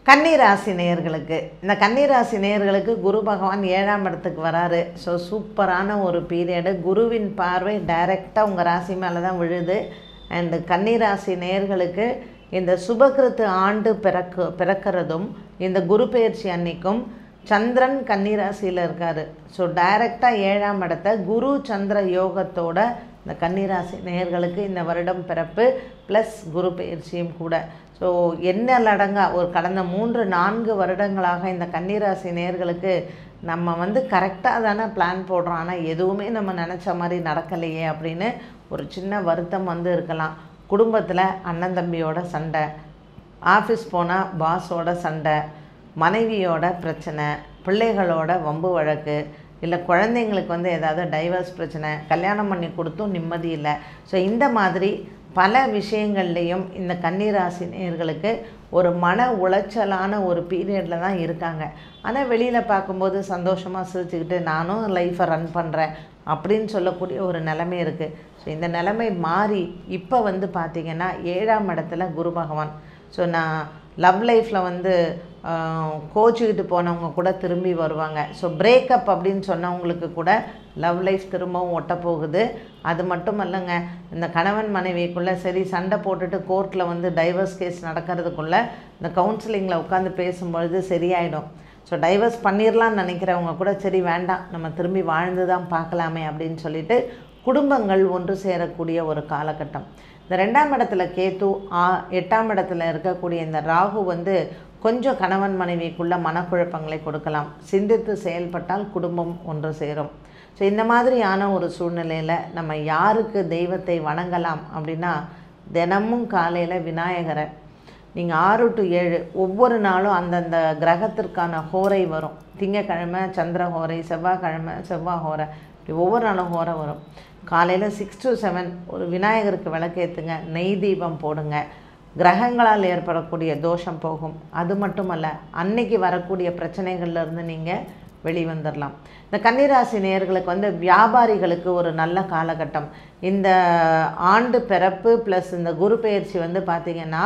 கன்னி ராசி நேயர்களுக்கு இந்த கன்னி ராசி நேயர்களுக்கு குரு பகவான் 7ஆம் இடத்துக்கு வராரு. ஸோ சூப்பரான ஒரு பீரியடு. குருவின் பார்வை டைரெக்டாக உங்கள் ராசி மேலே தான் விழுது. அண்டு கன்னி ராசி நேயர்களுக்கு இந்த சுபகிருத்து ஆண்டு பிறக்கிறதும் இந்த குரு பெயர்ச்சி அன்னைக்கும் சந்திரன் கன்னி ராசியில் இருக்கார். ஸோ டைரெக்டாக 7ஆம் இடத்த குரு சந்திர யோகத்தோட இந்த கன்னிராசி நேயர்களுக்கு இந்த வருடம் பிறப்பு ப்ளஸ் குரு பெயர்ச்சியும் கூட. ஸோ என்னலடங்கா ஒரு கடந்த 3-4 வருடங்களாக இந்த கன்னிராசி நேயர்களுக்கு நம்ம கரெக்டாக தானே பிளான் போடுறோம், ஆனால் எதுவுமே நம்ம நினச்ச மாதிரி நடக்கலையே அப்படின்னு ஒரு சின்ன வருத்தம் இருக்கலாம். குடும்பத்தில் அண்ணன் தம்பியோட சண்டை, ஆஃபீஸ் போனால் பாஸோட சண்டை, மனைவியோட பிரச்சனை, பிள்ளைகளோட வம்பு வழக்கு, இல்லை குழந்தைங்களுக்கு ஏதாவது டைவர்ஸ் பிரச்சனை, கல்யாணம் பண்ணி கொடுத்தும் நிம்மதி இல்லை. ஸோ இந்த மாதிரி பல விஷயங்கள்லேயும் இந்த கன்னிராசி நேயர்களுக்கு ஒரு மன உளைச்சலான ஒரு பீரியடில் தான் இருக்காங்க. ஆனால் வெளியில் பார்க்கும்போது சந்தோஷமாக சிரிச்சுக்கிட்டு நானும் லைஃப்பை ரன் பண்ணுறேன் அப்படின்னு சொல்லக்கூடிய ஒரு நிலைமை இருக்குது. ஸோ இந்த நிலைமை மாறி இப்போ பார்த்திங்கன்னா 7ஆம் இடத்துல குரு பகவான். ஸோ நான் லவ் லைஃப்பில் கோச்சிக்கிட்டு போனவங்க கூட திரும்பி வருவாங்க. ஸோ பிரேக்கப் அப்படின்னு சொன்னவங்களுக்கு கூட லவ் லைஃப் திரும்பவும் ஒட்டப்போகுது. அது மட்டும் இல்லைங்க, இந்த கணவன் மனைவிக்குள்ளே சரி சண்டை போட்டுட்டு கோர்ட்டில் டைவர்ஸ் கேஸ் நடக்கிறதுக்குள்ளே இந்த கவுன்சிலிங்கில் உட்காந்து பேசும்பொழுது சரியாயிடும். ஸோ டைவர்ஸ் பண்ணிடலான்னு நினைக்கிறவங்க கூட சரி வேண்டாம் நம்ம திரும்பி வாழ்ந்து தான் பார்க்கலாமே அப்படின்னு சொல்லிட்டு குடும்பங்கள் ஒன்று சேரக்கூடிய ஒரு காலகட்டம். இந்த 2ஆம் இடத்துல கேத்து, 8ஆம் இடத்துல இருக்கக்கூடிய இந்த ராகு கொஞ்சம் கணவன் மனைவிக்குள்ள மனக்குழப்பங்களை கொடுக்கலாம். சிந்தித்து செயல்பட்டால் குடும்பம் ஒன்று சேரும். ஸோ இந்த மாதிரியான ஒரு சூழ்நிலையில் நம்ம யாருக்கு தெய்வத்தை வணங்கலாம் அப்படின்னா, தினமும் காலையில் விநாயகரை நீங்கள் 6 to 7 ஒவ்வொரு நாளும் அந்தந்த கிரகத்திற்கான ஹோரை வரும். திங்கக்கிழமை சந்திர ஹோரை, செவ்வாய்க்கிழமை செவ்வாய் ஹோரை, இப்படி ஒவ்வொரு நாளும் ஹோரை வரும். காலையில் 6 to 7 ஒரு விநாயகருக்கு விளக்கேற்றுங்க, நெய் தீபம் போடுங்க. கிரகங்களால் ஏற்படக்கூடிய தோஷம் போகும். அது மட்டுமல்ல, அன்னைக்கு வரக்கூடிய பிரச்சனைகள்லேருந்து நீங்கள் வெளிவந்துடலாம். இந்த கன்னிராசி நேயர்களுக்கு வியாபாரிகளுக்கு ஒரு நல்ல காலகட்டம். இந்த ஆண்டு பிறப்பு ப்ளஸ் இந்த குரு பெயர்ச்சி பார்த்திங்கன்னா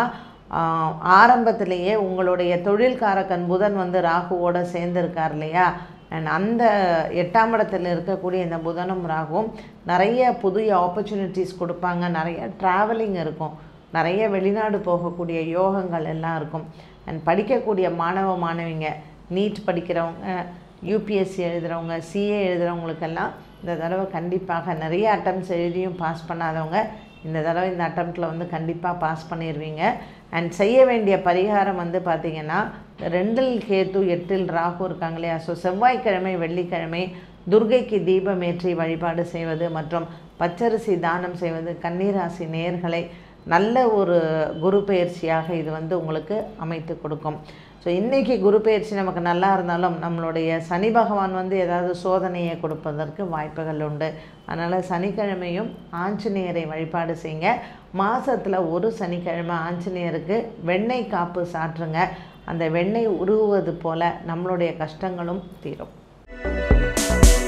ஆரம்பத்திலேயே உங்களுடைய தொழில்காரக்கன் புதன் ராகுவோடு சேர்ந்துருக்கார் இல்லையா. அண்ட் அந்த 8ஆம் இடத்தில் இருக்கக்கூடிய இந்த புதனும் ராகுவும் நிறைய புதிய ஆப்பர்ச்சுனிட்டிஸ் கொடுப்பாங்க. நிறைய ட்ராவலிங் இருக்கும், நிறைய வெளிநாடு போகக்கூடிய யோகங்கள் எல்லாம் இருக்கும். அண்ட் படிக்கக்கூடிய மாணவிங்க, நீட் படிக்கிறவங்க, யூபிஎஸ்சி எழுதுகிறவங்க, சிஏ எழுதுகிறவங்களுக்கெல்லாம் இந்த தடவை கண்டிப்பாக நிறைய அட்டம்ப்ட்ஸ் எழுதியும் பாஸ் பண்ணாதவங்க இந்த தடவை இந்த அட்டம்ப்டில் கண்டிப்பாக பாஸ் பண்ணிடுவீங்க. அண்ட் செய்ய வேண்டிய பரிகாரம் பார்த்திங்கன்னா 2இல் கேத்து 8இல் ராகு இருக்காங்க இல்லையா. ஸோ செவ்வாய்க்கிழமை வெள்ளிக்கிழமை துர்கைக்கு தீபமேற்றி வழிபாடு செய்வது மற்றும் பச்சரிசி தானம் செய்வது கன்னிராசி நேயர்களை நல்ல ஒரு குரு பெயர்ச்சியாக இது உங்களுக்கு அமைத்து கொடுக்கும். ஸோ இன்றைக்கி குரு பெயர்ச்சி நமக்கு நல்லா இருந்தாலும் நம்மளுடைய சனி பகவான் ஏதாவது சோதனையை கொடுப்பதற்கு வாய்ப்புகள் உண்டு. அதனால் சனிக்கிழமையும் ஆஞ்சநேயரை வழிபாடு செய்யுங்க. மாதத்தில் ஒரு சனிக்கிழமை ஆஞ்சநேயருக்கு வெண்ணெய் காப்பு சாற்றுங்க. அந்த வெண்ணெய் உருகுவது போல் நம்மளுடைய கஷ்டங்களும் தீரும்.